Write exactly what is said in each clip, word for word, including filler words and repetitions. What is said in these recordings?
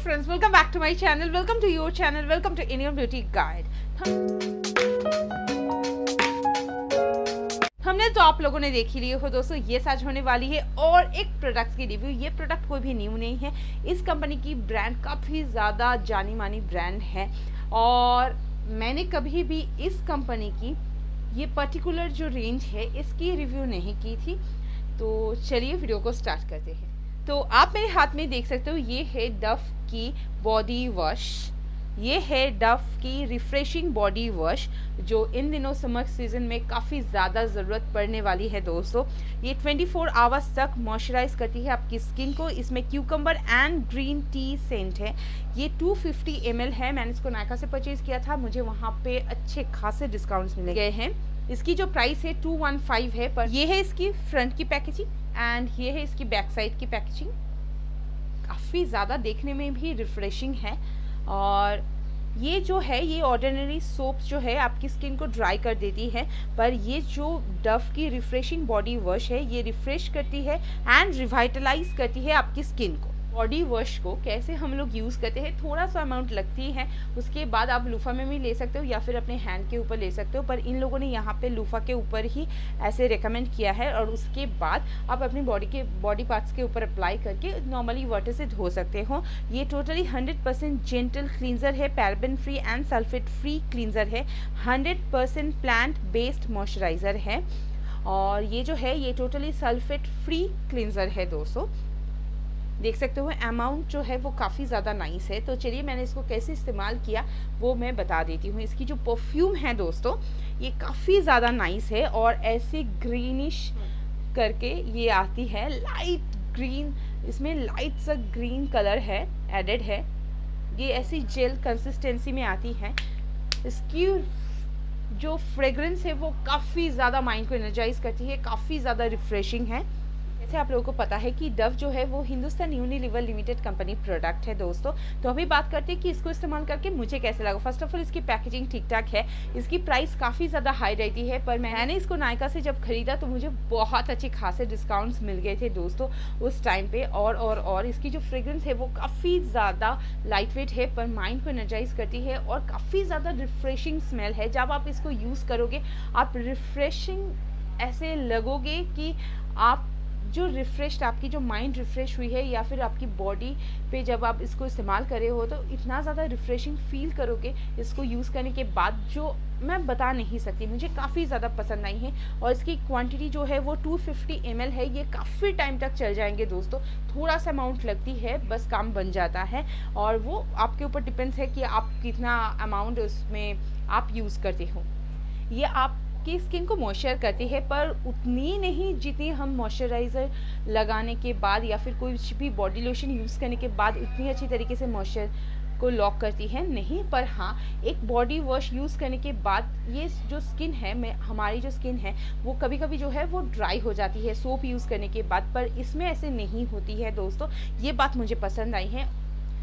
friends, welcome back to my channel, welcome to your channel, welcome to Indian Beauty Guide। हमने तो आप लोगों ने देख ही लिए हो दोस्तों, ये आज होने वाली है और एक प्रोडक्ट की रिव्यू। ये प्रोडक्ट कोई भी न्यू नहीं है, इस कंपनी की ब्रांड काफ़ी ज़्यादा जानी मानी ब्रांड है और मैंने कभी भी इस कंपनी की ये पर्टिकुलर जो रेंज है इसकी रिव्यू नहीं की थी। तो चलिए वीडियो को स्टार्ट करते हैं। तो आप मेरे हाथ में देख सकते हो, ये है डव की बॉडी वॉश, ये है डव की रिफ्रेशिंग बॉडी वॉश जो इन दिनों समर सीजन में काफ़ी ज़्यादा ज़रूरत पड़ने वाली है दोस्तों। ये चौबीस आवर्स तक मॉइस्चराइज करती है आपकी स्किन को। इसमें cucumber and green tea scent है। ये दो सौ पचास एम एल है। मैंने इसको नायका से परचेज़ किया था, मुझे वहाँ पे अच्छे खासे डिस्काउंट्स मिल गए हैं। इसकी जो प्राइस है टू वन फाइव है, पर ये है इसकी फ्रंट की पैकेजिंग एंड ये है इसकी बैक साइड की पैकेजिंग। काफ़ी ज़्यादा देखने में भी रिफ्रेशिंग है और ये जो है ये ऑर्डिनरी सोप्स जो है आपकी स्किन को ड्राई कर देती है, पर ये जो डव की रिफ्रेशिंग बॉडी वॉश है ये रिफ्रेश करती है एंड रिवाइटलाइज करती है आपकी स्किन को। बॉडी वॉश को कैसे हम लोग यूज़ करते हैं, थोड़ा सा अमाउंट लगती है, उसके बाद आप लूफा में भी ले सकते हो या फिर अपने हैंड के ऊपर ले सकते हो, पर इन लोगों ने यहाँ पे लूफा के ऊपर ही ऐसे रेकमेंड किया है और उसके बाद आप अपनी बॉडी के बॉडी पार्ट्स के ऊपर अप्लाई करके नॉर्मली वाटर से धो सकते हो। ये totally hundred percent gentle cleanser है, paraben free and sulphate free cleanser है, hundred percent plant based moisturiser है और ये जो है ये टोटली सल्फेट फ्री क्लींजर है दोस्तों। देख सकते हो अमाउंट जो है वो काफ़ी ज़्यादा नाइस है। तो चलिए मैंने इसको कैसे इस्तेमाल किया वो मैं बता देती हूँ। इसकी जो परफ्यूम है दोस्तों ये काफ़ी ज़्यादा नाइस है और ऐसे ग्रीनिश करके ये आती है, लाइट ग्रीन, इसमें लाइट सा ग्रीन कलर है एडेड है। ये ऐसी जेल कंसिस्टेंसी में आती है। इसकी जो फ्रेग्रेंस है वो काफ़ी ज़्यादा माइंड को एनर्जाइज करती है, काफ़ी ज़्यादा रिफ्रेशिंग है। जैसे आप लोगों को पता है कि डव जो है वो Hindustan Unilever limited company product है दोस्तों। तो अभी बात करते हैं कि इसको इस्तेमाल करके मुझे कैसे लगा। फर्स्ट ऑफ ऑल इसकी पैकेजिंग ठीक ठाक है, इसकी प्राइस काफ़ी ज़्यादा हाई रहती है, पर मैंने इसको नायका से जब खरीदा तो मुझे बहुत अच्छे खासे डिस्काउंट्स मिल गए थे दोस्तों उस टाइम पे। और और और इसकी जो फ्रेग्रेंस है वो काफ़ी ज़्यादा लाइट वेट है, पर माइंड को एनर्जाइज करती है और काफ़ी ज़्यादा रिफ्रेशिंग स्मेल है। जब आप इसको यूज़ करोगे आप रिफ्रेशिंग ऐसे लगोगे कि आप जो रिफ्रेश आपकी जो माइंड रिफ्रेश हुई है या फिर आपकी बॉडी पे जब आप इसको इस्तेमाल कर रहे हो तो इतना ज़्यादा रिफ्रेशिंग फील करोगे इसको यूज़ करने के बाद, जो मैं बता नहीं सकती। मुझे काफ़ी ज़्यादा पसंद आई है और इसकी क्वांटिटी जो है वो दो सौ पचास एम एल है। ये काफ़ी टाइम तक चल जाएंगे दोस्तों। थोड़ा सा अमाउंट लगती है, बस काम बन जाता है और वो आपके ऊपर डिपेंड्स है कि आप कितना अमाउंट उसमें आप यूज़ करते हो। ये आप की स्किन को मॉइस्चर करती है, पर उतनी नहीं जितनी हम मॉइस्चराइज़र लगाने के बाद या फिर कोई भी बॉडी लोशन यूज़ करने के बाद उतनी अच्छी तरीके से मॉइस्चर को लॉक करती है नहीं। पर हाँ, एक बॉडी वॉश यूज़ करने के बाद ये जो स्किन है मैं हमारी जो स्किन है वो कभी कभी जो है वो ड्राई हो जाती है सोप यूज़ करने के बाद, पर इसमें ऐसे नहीं होती है दोस्तों। ये बात मुझे पसंद आई है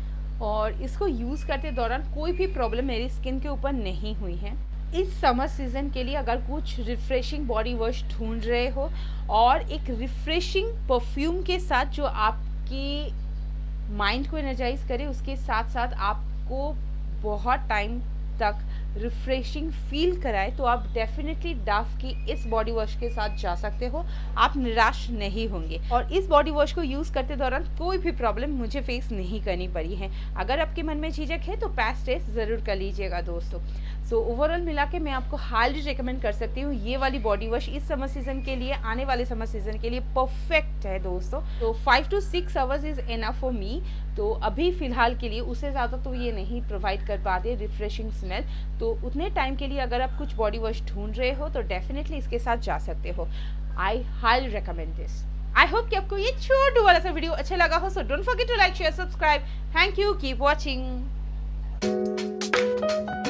और इसको यूज़ करते दौरान कोई भी प्रॉब्लम मेरी स्किन के ऊपर नहीं हुई है। इस समर सीज़न के लिए अगर कुछ रिफ्रेशिंग बॉडी वॉश ढूंढ रहे हो और एक रिफ्रेशिंग परफ्यूम के साथ जो आपकी माइंड को एनर्जाइज करे, उसके साथ साथ आपको बहुत टाइम तक रिफ्रेशिंग फील कराए, तो आप डेफिनेटली डव की इस बॉडी वॉश के साथ जा सकते हो। आप निराश नहीं होंगे और इस बॉडी वॉश को यूज़ करते दौरान कोई भी प्रॉब्लम मुझे फेस नहीं करनी पड़ी है। अगर आपके मन में झिझक है तो पैच टेस्ट ज़रूर कर लीजिएगा दोस्तों। सो ओवरऑल मिला के मैं आपको हाईली रिकमेंड कर सकती हूँ ये वाली बॉडी वॉश इस समर सीजन के लिए, आने वाले समर सीजन के लिए परफेक्ट है दोस्तों। तो five to six hours is enough for me. तो अभी फ़िलहाल के लिए उससे ज़्यादा तो ये नहीं प्रोवाइड कर पाते रिफ्रेशिंग स्मेल। तो उतने टाइम के लिए अगर आप कुछ बॉडी वॉश ढूंढ रहे हो तो डेफिनेटली इसके साथ जा सकते हो। I highly recommend this. I hope कि आपको ये छोटू वाला सा वीडियो अच्छा लगा हो। So don't forget to like share subscribe. Thank you, keep watching.